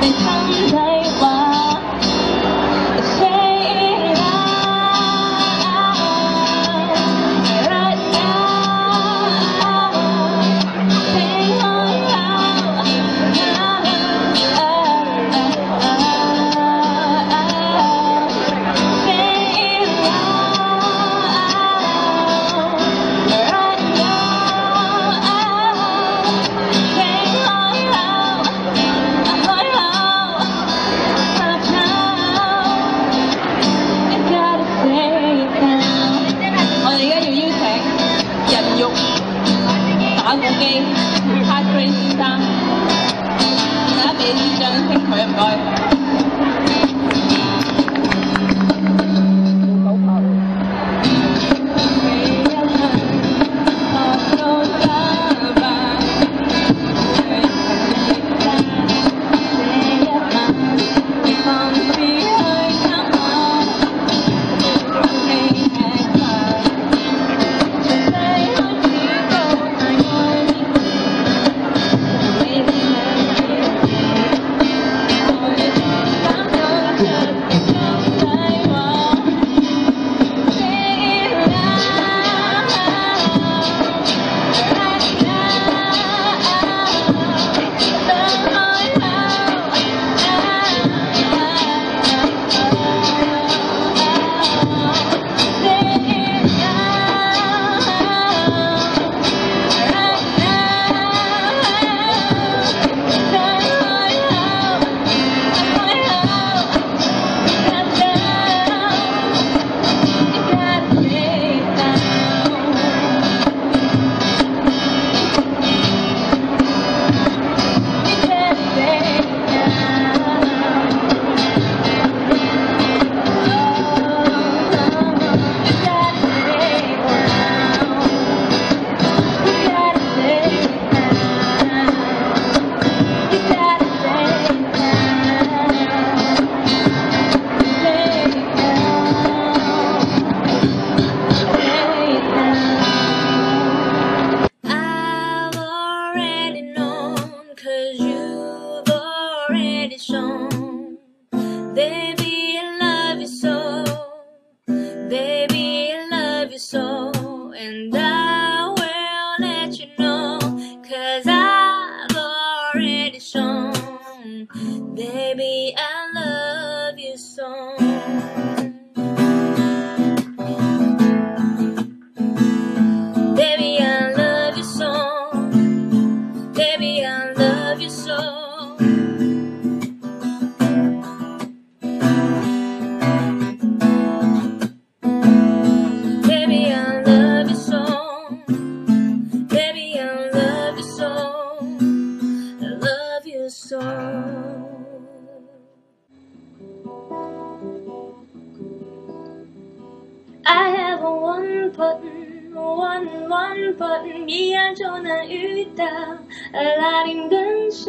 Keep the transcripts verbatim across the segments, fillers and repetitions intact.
ไม่ทันได้ว่า打鼓機 Patrick 先生，大家俾啲掌聲佢，唔該。Baby, I love you so. Baby, I love you so. And I will let you know, 'cause I've already shown. Baby, I love you so. Baby, I love you so. Baby, I love you so. So I have a one button, one one button， 一按就能遇到阿拉丁灯神，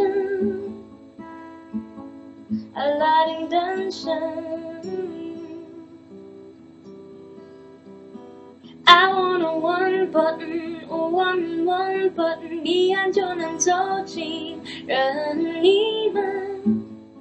阿拉丁灯神。I want a one button, one one button， 一按就能走进人你们，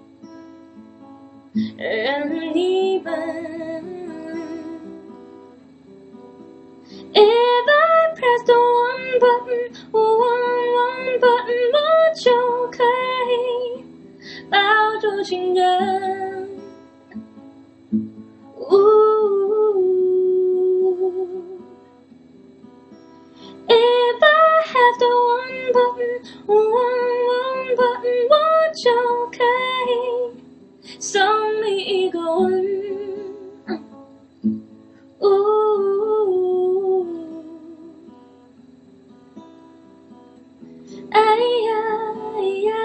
人你们。If I press the one button, one one button， 我就可以抱住情人。If I have the one button, one one button， 我就可以送你一个吻。哎呀哎呀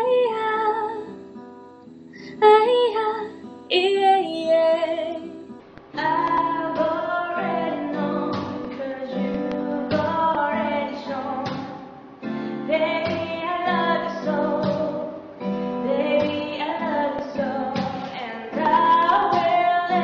哎呀耶耶。I've already known, 'cause you've already shown. Baby, I love you so. Baby, I love you so. And I will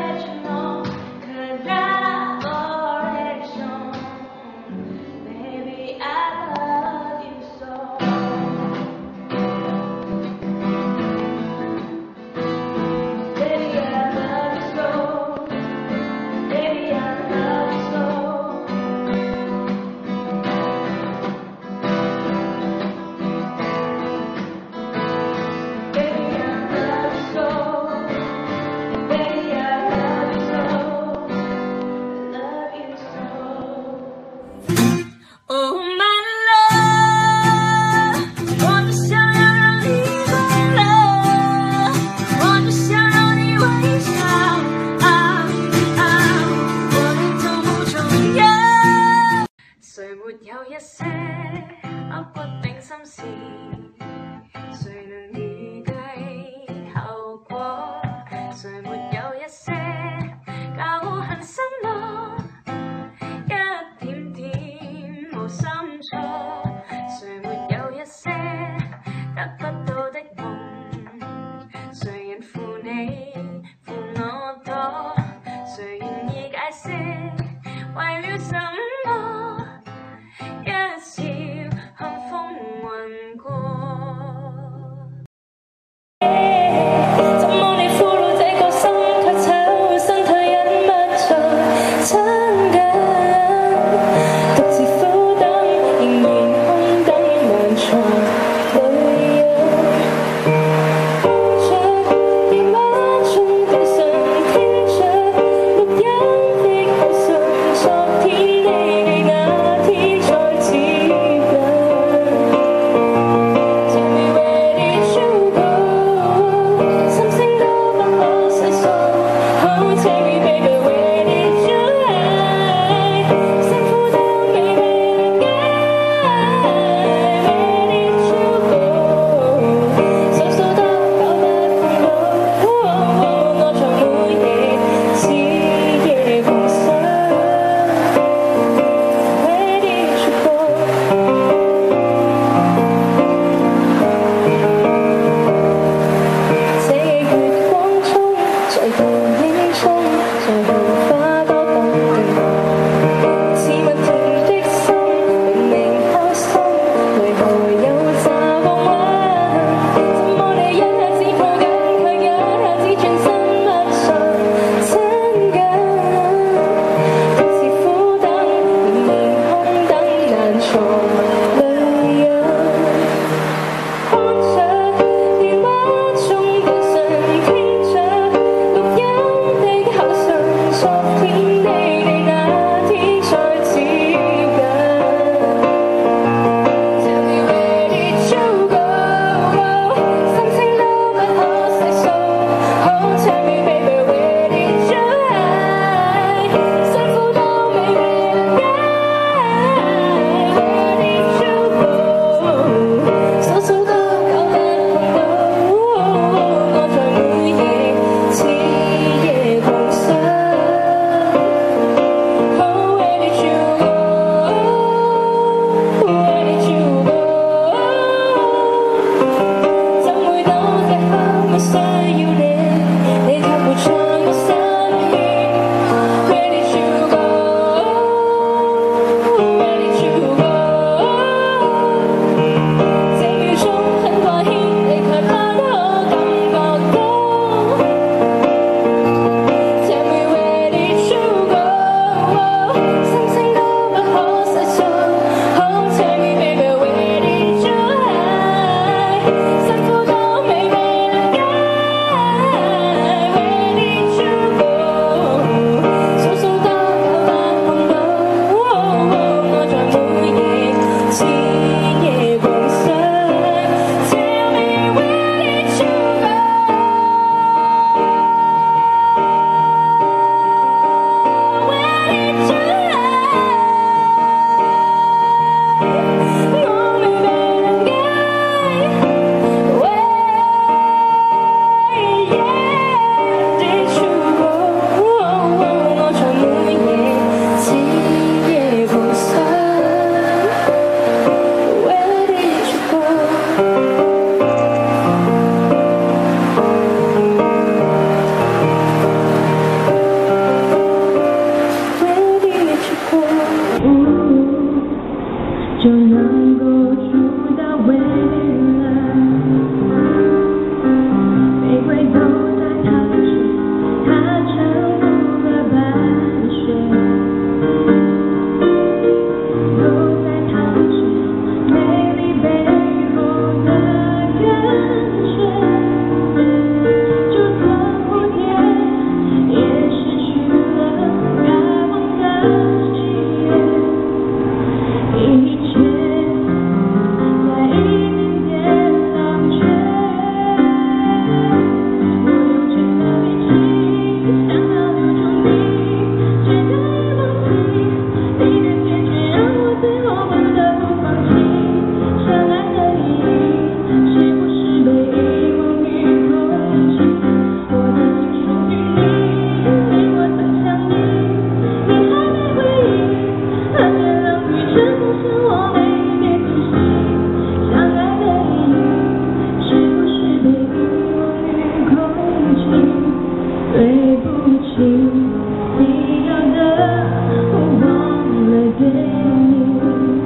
你要的我忘了给你，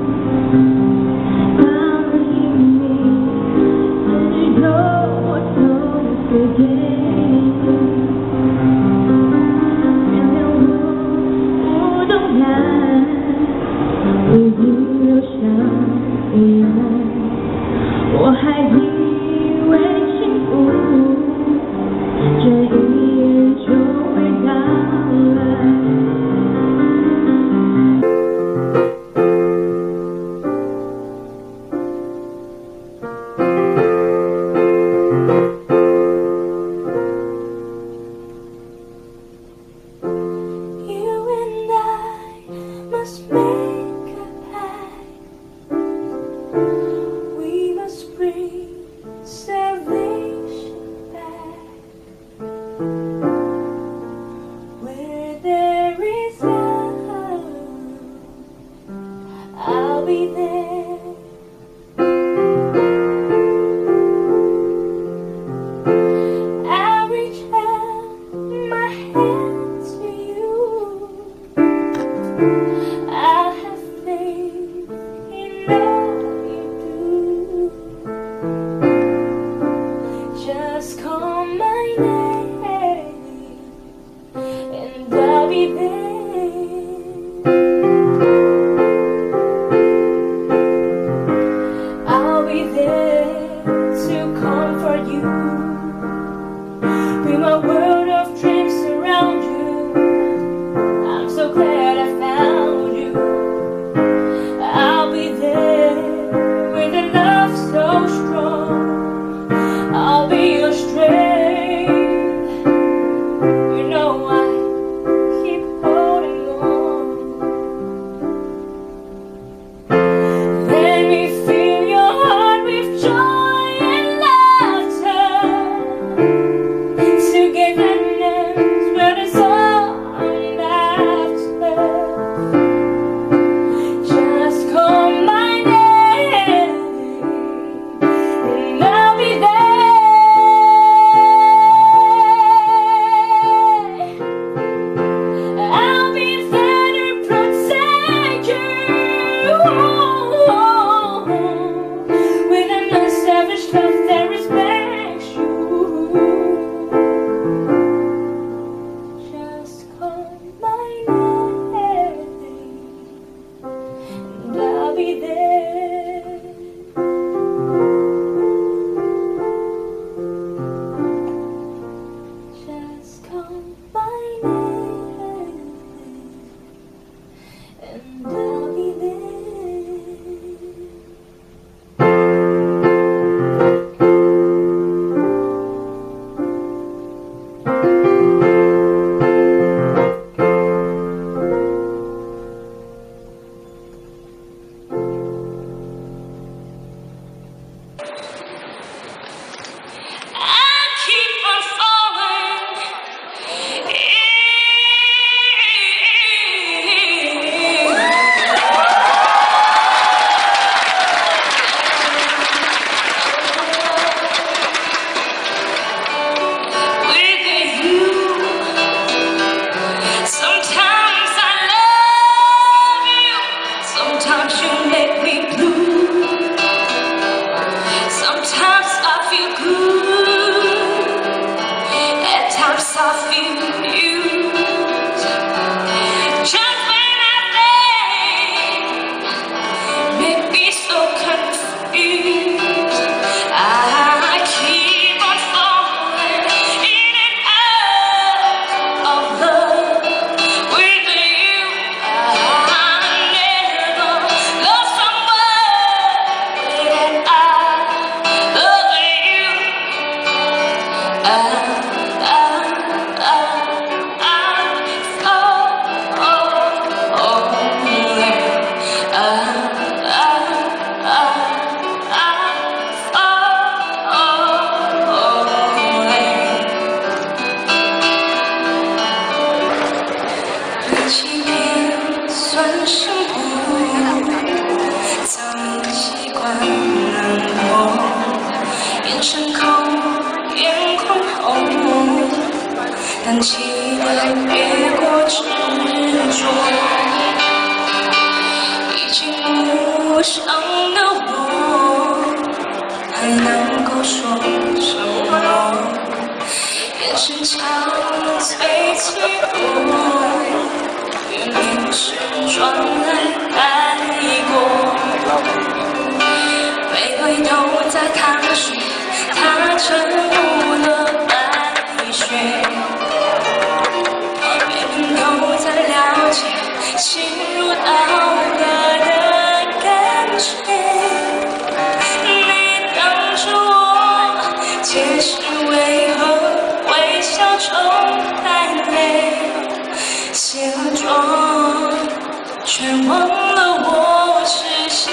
答应你，只有我都会给你。原谅我不懂爱，为你留下遗憾，我还以为幸福这一眼就会到来。You and I must make a pact. We must bring salvation back. Where there is love, I'll be there. I'll reach out my hand to you. I'll have faith in all you do. Just call my name and I'll be there. I'll be there to comfort you. Be my world of dreams around you. I'm so glad I found you. I'll be there with a love so strong. I'll be your strength. You know I keep holding on. Let me fill your heart with joy and laughter. Togetherness, but it's all I'm after. Just call my name and I'll be there. I'll be there to protect you. With an unselfish love that respects you. Just call my name and I'll be there. Just call my name and I'll be there. I keep on falling with you. Sometimes I love you, sometimes you make me blue. Sometimes I feel good, at times I feel used. Just when I think, make me so confused. I keep on falling in and out of love with you. I never loved someone that I love you. I, I, I, I, oh, oh, yeah. I, I, I, I, oh, oh, yeah. 即便算生活，早已习惯难过，眼神空，眼眶红，但期待越过执着，已经无伤的我，还能够说什么？眼神憔悴起落，月明时转来爱过，玫瑰都在踏雪，它沉入了白雪。别人都在了解心如刀割的感觉，你挡着我，解释为何微笑中带泪，卸了妆，却忘了我是谁。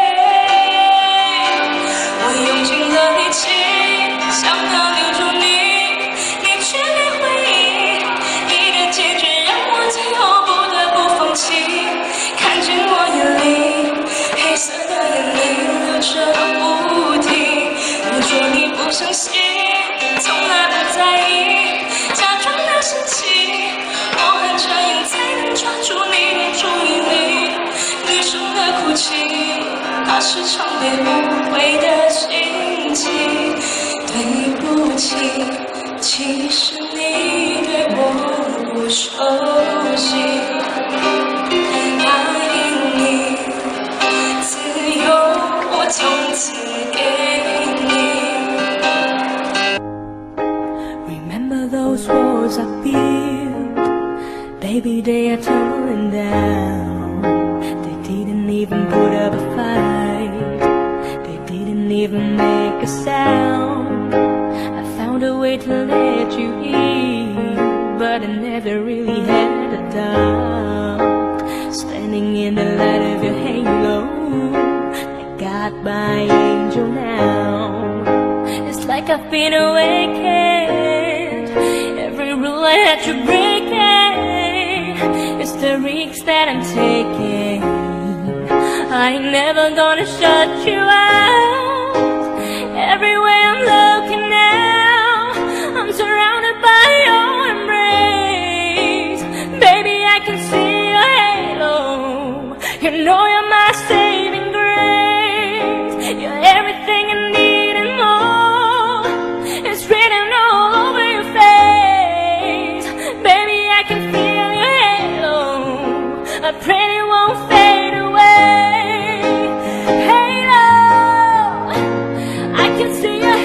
我用尽了力气，想要留住你，你却没回应。你的结局让我最后不得不放弃。看见我眼里黑色的眼泪流着不停，我说你不相信，从来不在意，假装的生气。我很这样才能抓住你的注意力，女生的哭泣，那是常被误会的心情。对不起，其实你对我不熟悉。答应你，自由我从此给你。Remember those walls I built, baby, they are tumbling down. They didn't even put up a fight, they didn't even make a sound. I found a way to let you in, but I never really had a doubt. Standing in the light of your halo, I got my angel now. It's like I've been awakened, every rule I had to break it. It's the risks that I'm taking, I ain't never gonna shut you out. Everywhere I'm looking now, I'm surrounded by your embrace. Baby, I can see your halo, you know you're my saving grace. You're everything I need and more, it's written all over your face. Baby, I can feel your halo, I pray it won't fade away. Halo, I can see your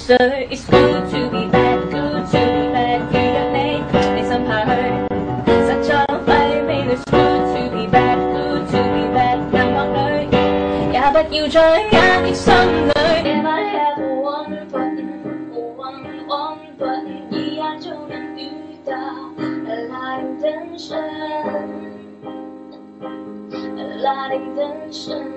色 It's good to be back, good to be back 如若你你心下去，實在揮美 It's good to be back, good to be back 男或女，也不要再壓抑心裏。If I have a one button, one one button 一按就能遇到拉丁燈神，拉丁燈神。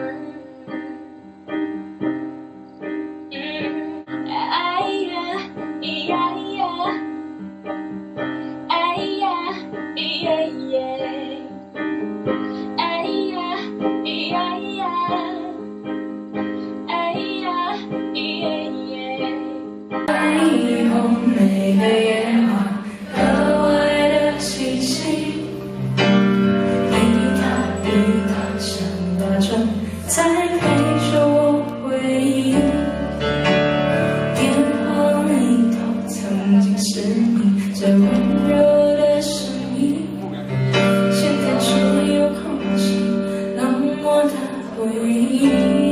每个夜晚格外的清晰，一塔一塔像大船在陪着我回忆，电话那头曾经是你最温柔的声音，现在只有空气冷漠的回忆。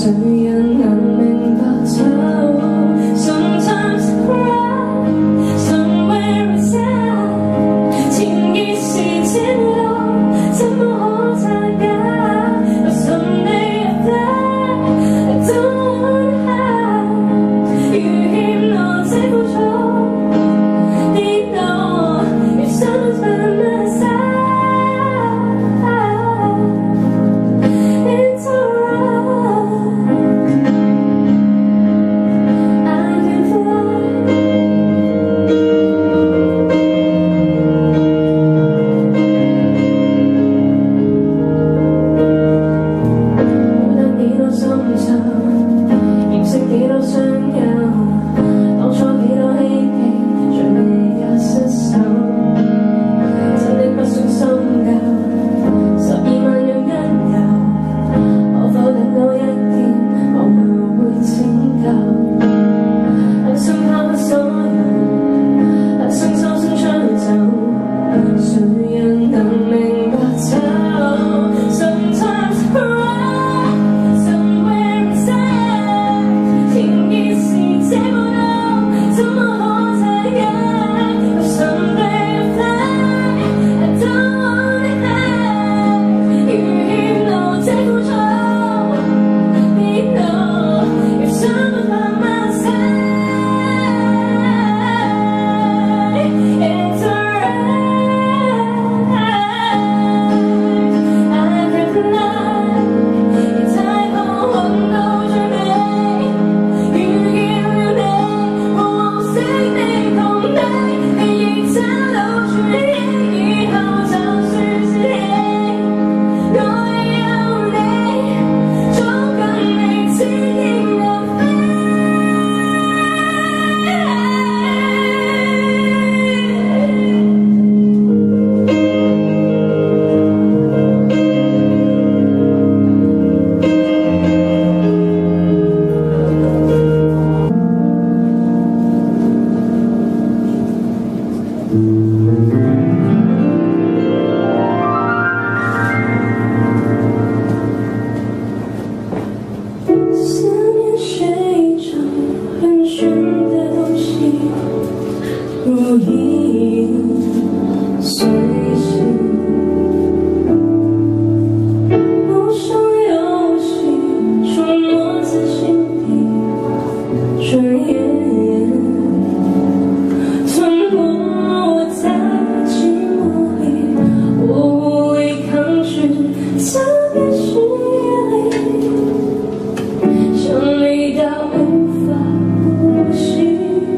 谁也能明白它。Sometimes I cry, somewhere inside， 情意是煎熬，怎么可拆解 ？But someday I fly, I don't wanna hide， 遇險我這苦楚 ，Deep know if someone's by my side。 如影随形，不想游戏，触摸在心底，转眼吞没我在寂寞里，我无力抗拒，特别是夜里，想你到无法呼吸。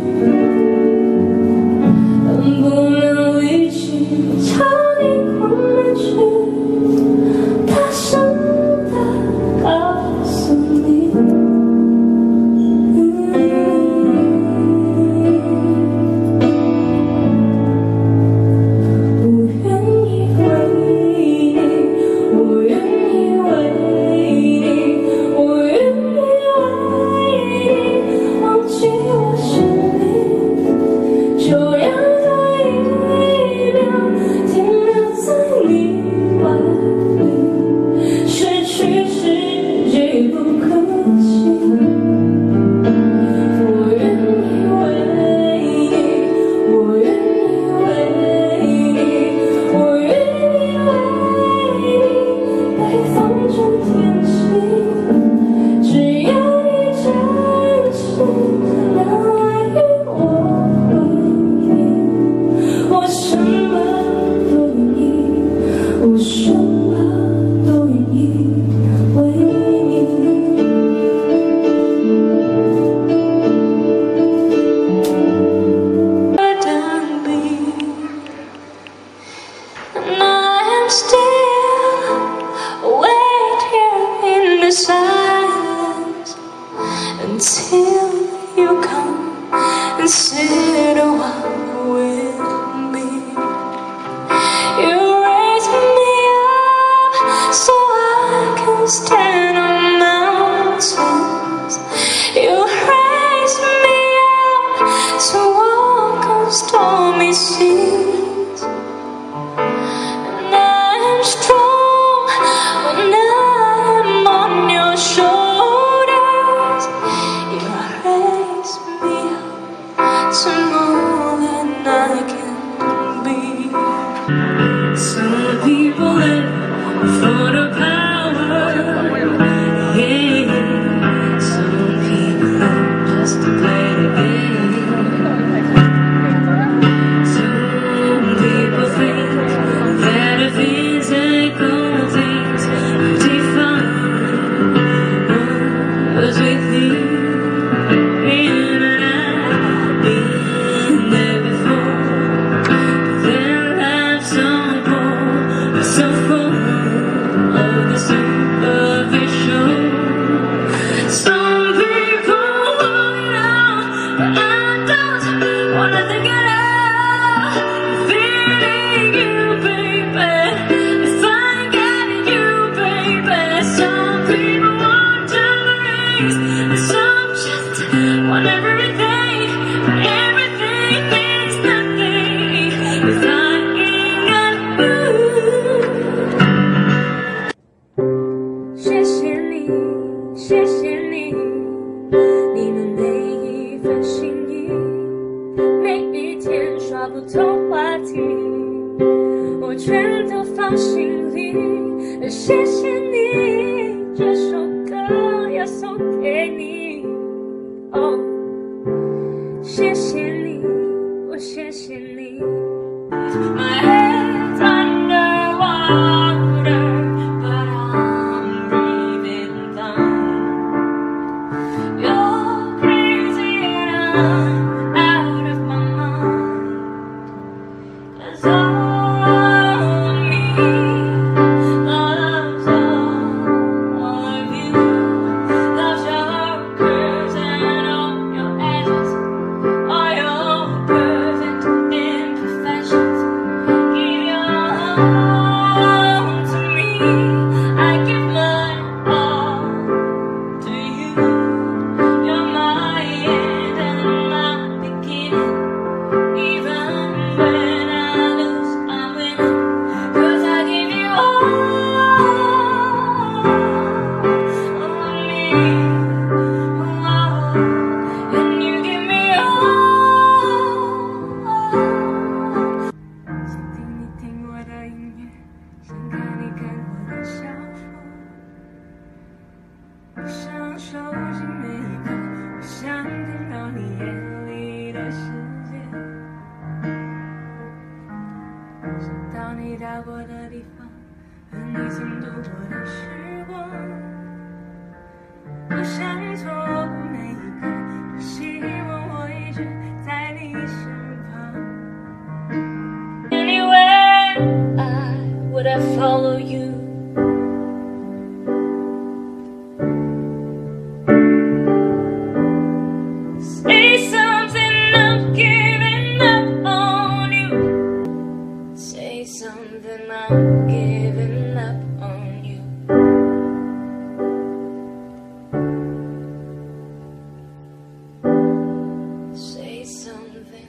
不能力气朝你狂奔去，大声地告诉你，嗯、我愿意为你，我愿意为你，我愿意为你忘记我是你，就让。 Until you come and sit a while with me, you raise me up so I can stand on mountains. You raise me up to walk on stormy seas, and I am strong when I am on your shoulders. Some people live for the power, yeah. Some people live just to play the game. Some people think that the physical things define us with me. And I've been there before. So full of the superficial. Some people want it all, but I don't wanna think it out. Feeling you, baby, if I get you, baby. Some people want diamonds, and some just want everything, but everything means nothing if I ain't got you. 谢谢你，谢谢你，你们每一份心意，每一天刷不同话题，我全都放心里。谢谢你，这首歌要送给你。哦，谢谢你，我谢谢你。My head's underwater, but I'm breathing fine. You're crazy and I'm out of my mind. 'Cause all of me loves all of you. Loves your curves and all your edges, all your perfect imperfections. Give your all to me. I give my all to you. You're my end and my beginning. Even when I lose, I'm winning. 'Cause I give you all of me, oh, and you give me all. 想听你听我的音乐，想看你看我的小说，我想收集每一刻，我想听到你眼里的世界，想到你到过的地方，和你曾度过的时光，不想错过每一刻，多希望我一直在你身旁。Anywhere I would have follow you. Say something, I'm giving up on you. Say something, I'm giving up on you. Say something.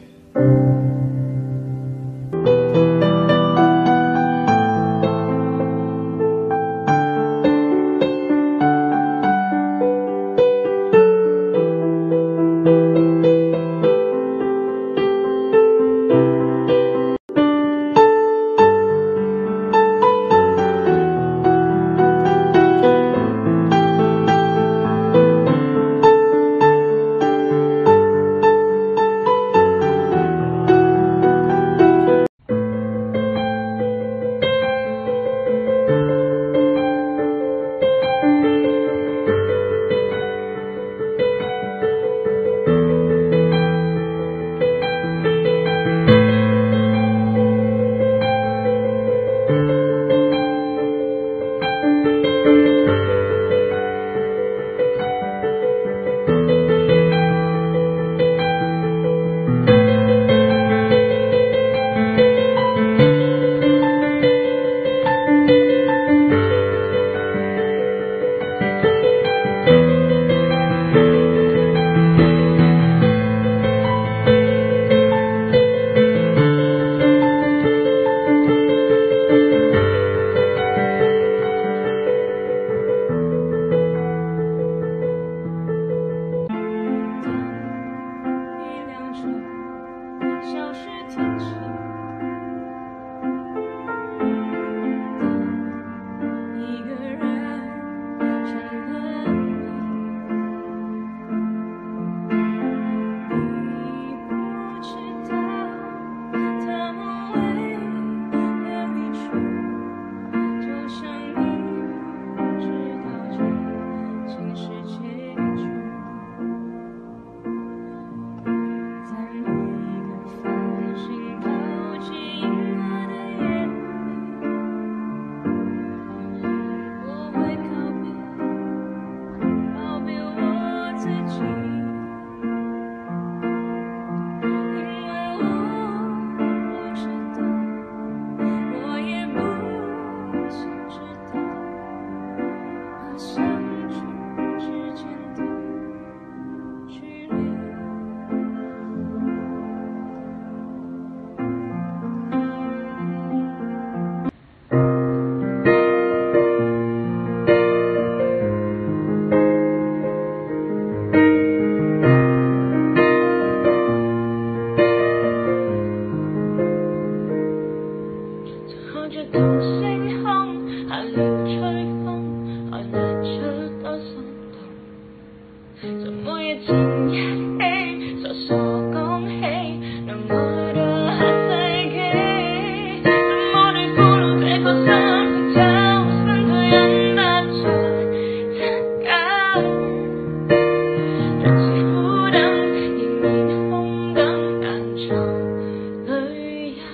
望着同星空，下了吹風，愛難出多心動。就每日前一起，傻傻講起，能愛到下世紀，怎麼對付到這個身份，就身退忍得再親近，若似苦等，仍然空等但藏淚印。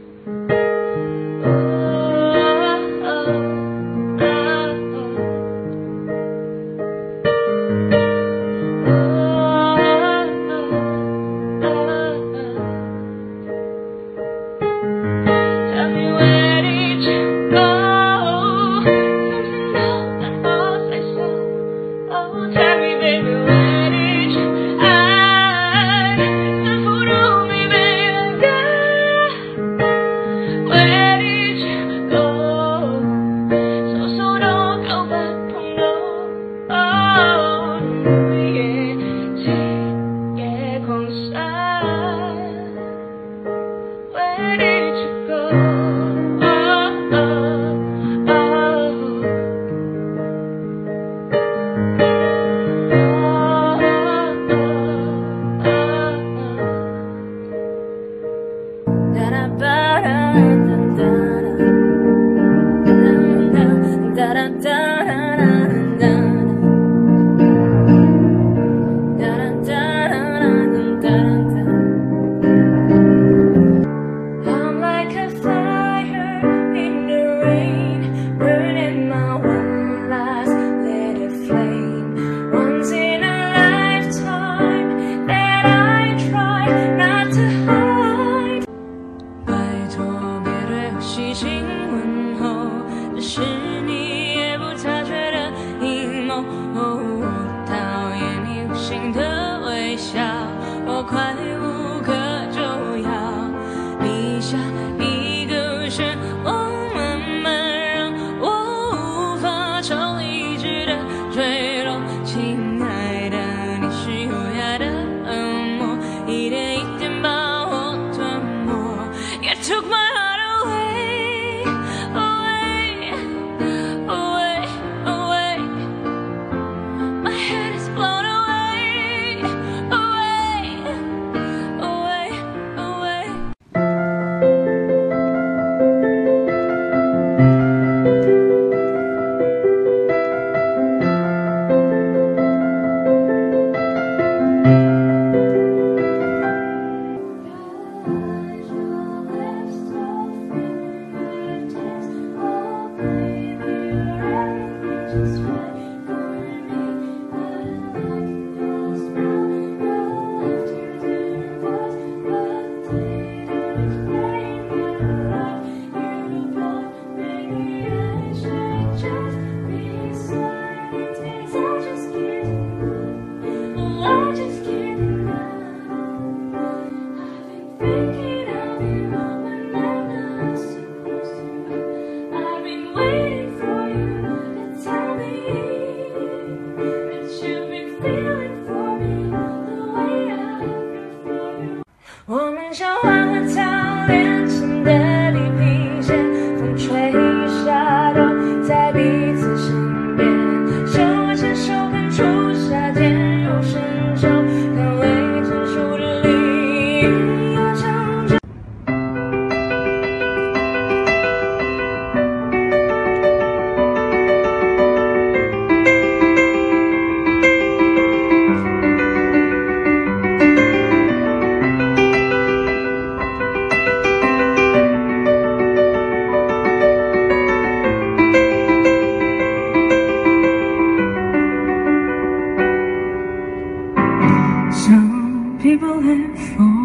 People live for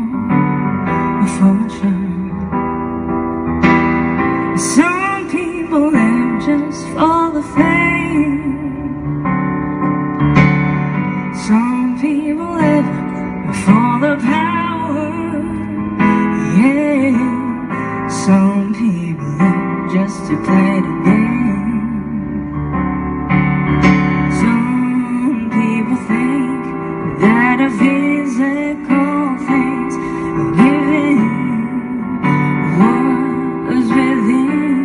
a fortune. Some people live just for the fame. Some people live for the power. Yeah. Some people live just to play the game. Some people think that a physical things giving what is within.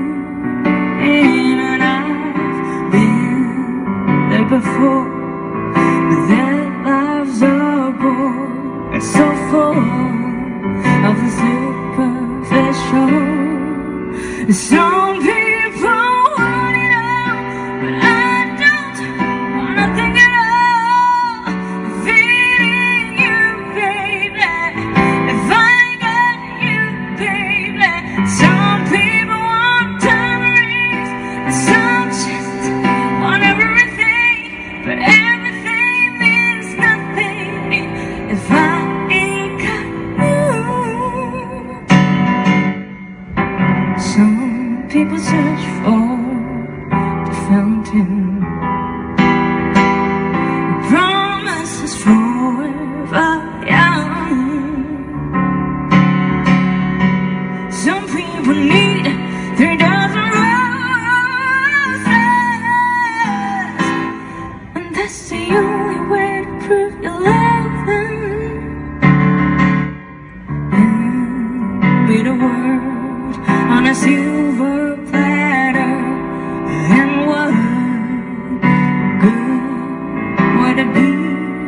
Some people want it all, but I don't wanna think it all. Feeling you, baby, if I got you, baby. Some people want diamonds, and some just want everything, but everything means nothing if I ain't got you. Some people search for the fountain, promises forever young. Some people need three dozen roses, and that's the only way to prove you love them. And be the world on a silver platter, and what good would it be?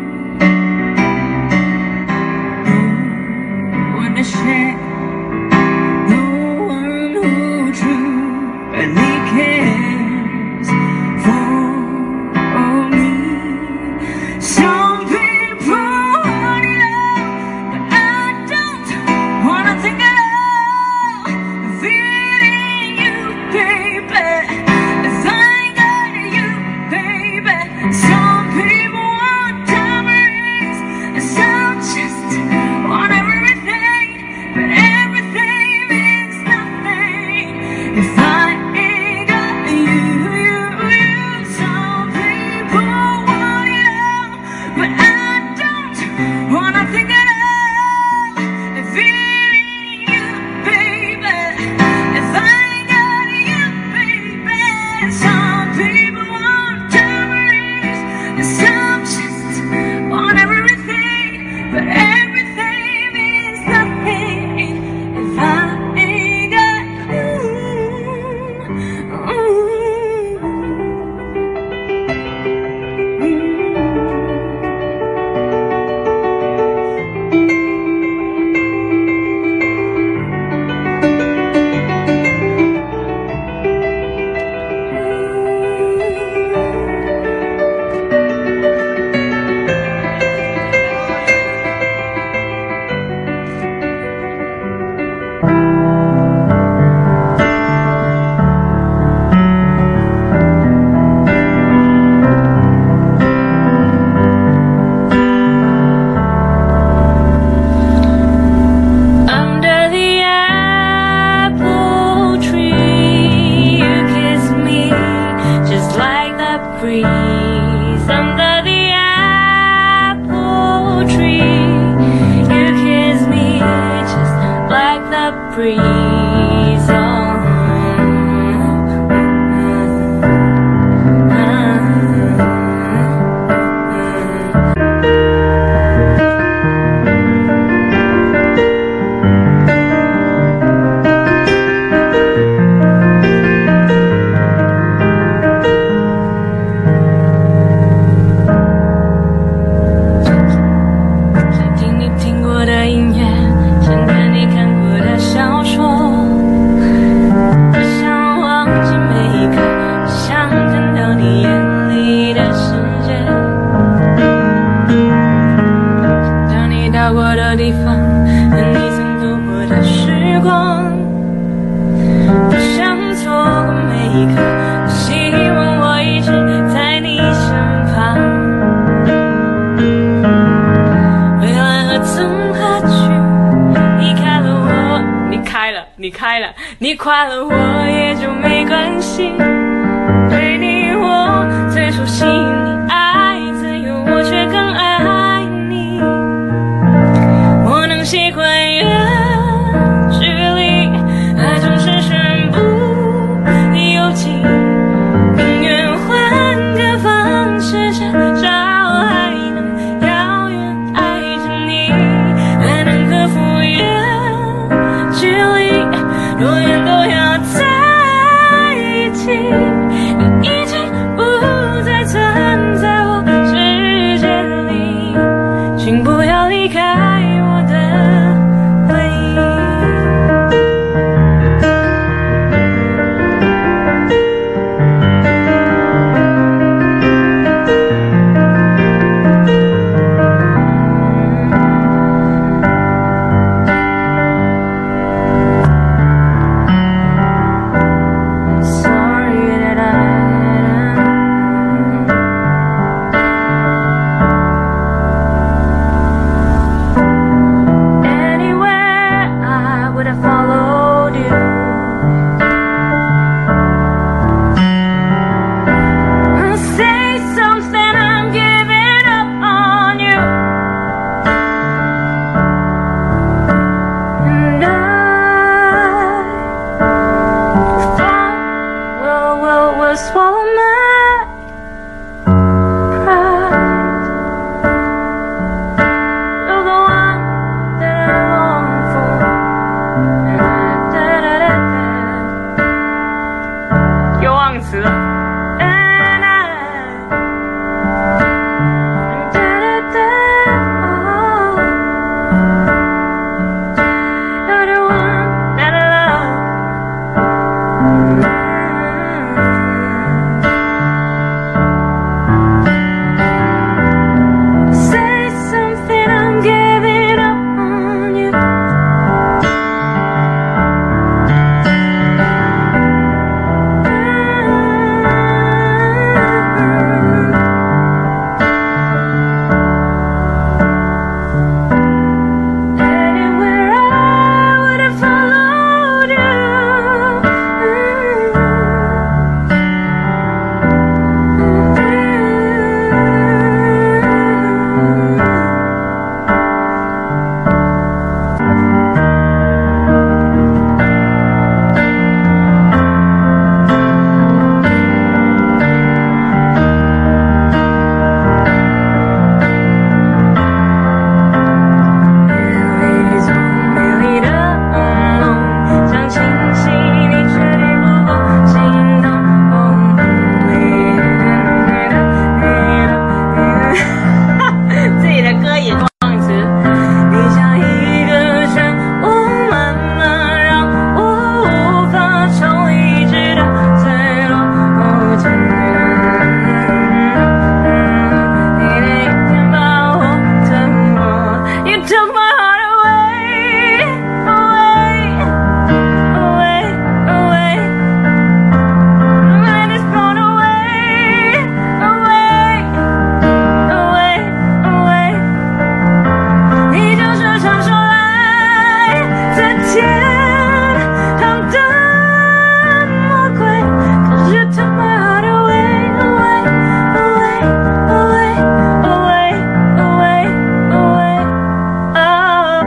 No one to share, no one who truly cares for me. Some people want it all, but I don't wanna think it all. Feeling you, baby, if I got you, baby. Some people want diamonds, and some just want everything, but everything means nothing if I ain't got you, you, you. Some people want it all, but I don't wanna think it all. Feeling you, baby, if I got you, baby. Some people want diamonds, and some just want everything, but everything means nothing if I ain't got you. Under the apple tree, you kiss me just like the breeze. Under the apple tree, you kiss me just like the breeze. Oh.听你听过的音乐，想看你看过的小说，不想忘记每一刻，只想看到你眼里的世界。找你到过的地方，和你曾度过的时光，不想错过每一刻，希望我一直在你身旁。未来何从何去？离开了我，离开了，离开了，你快乐我也就没关系。对你我最熟悉，你爱自由，我却更爱你。我能习惯远距离，爱总是宣布有情，宁愿换个方式至少还能遥远爱着你，还能克服远距离，多远都要在一起。 will swallow my pride. You're the one that I long for. Da, da, da, da. 又忘词了。And I, da, da, da, oh. You're the one that I love. Say something, I'm giving up on you. Anywhere I would have followed you. Took my heart away, away, away, away. And it's blown away, away, away, away. 你就是传说来自天堂的魔鬼。Cause you took my heart away, away, away, away, away, away, away. Oh,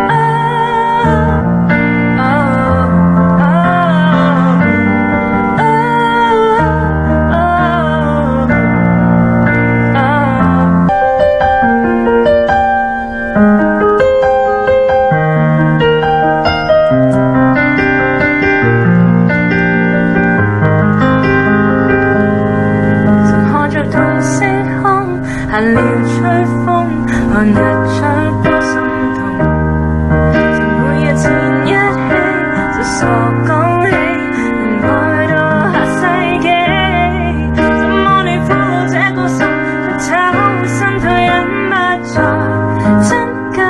Somehow就到星空，寒冷吹風，看日出多心痛。就每日前一起，就傻講起，戀愛到下世紀。怎麼你俘虜這個心，卻偷身退隱不再親近？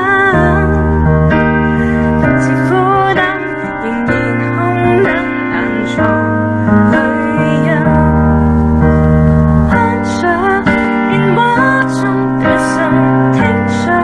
似負擔仍然空等難藏淚印。看着煙霧中斷信聽着。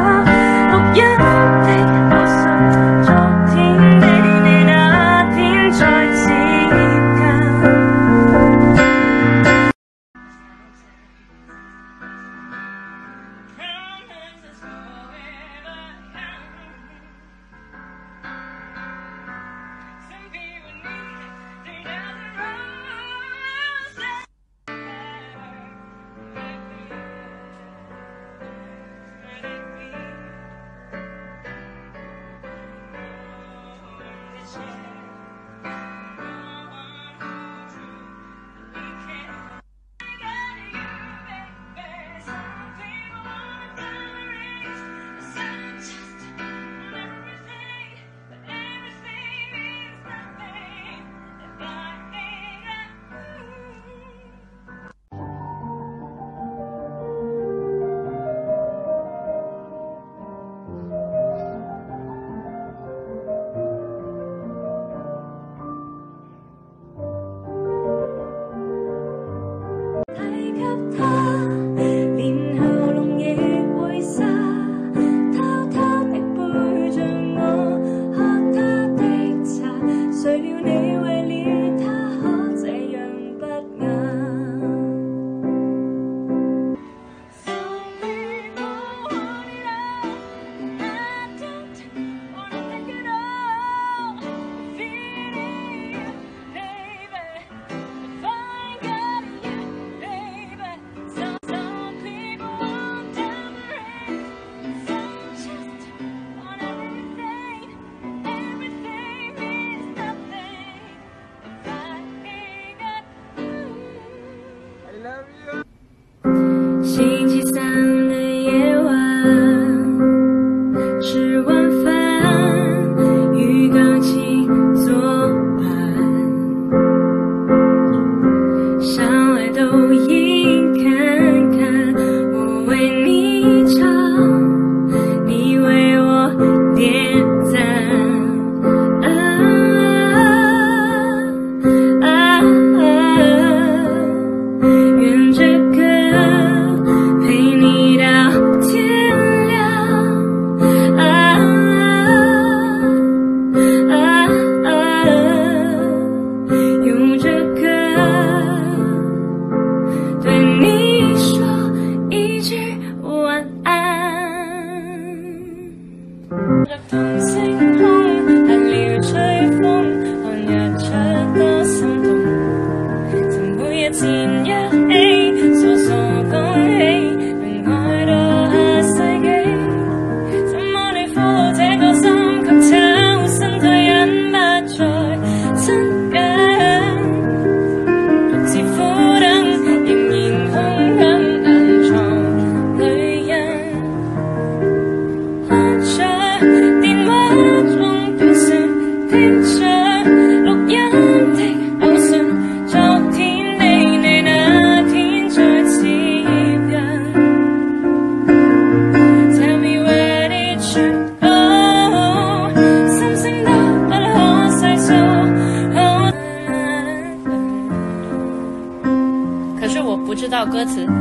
不知道歌词。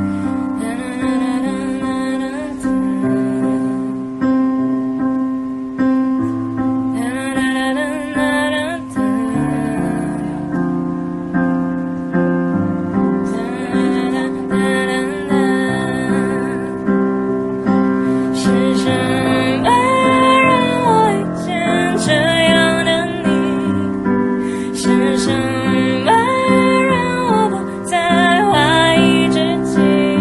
是什么让我不再怀疑自己？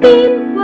冰。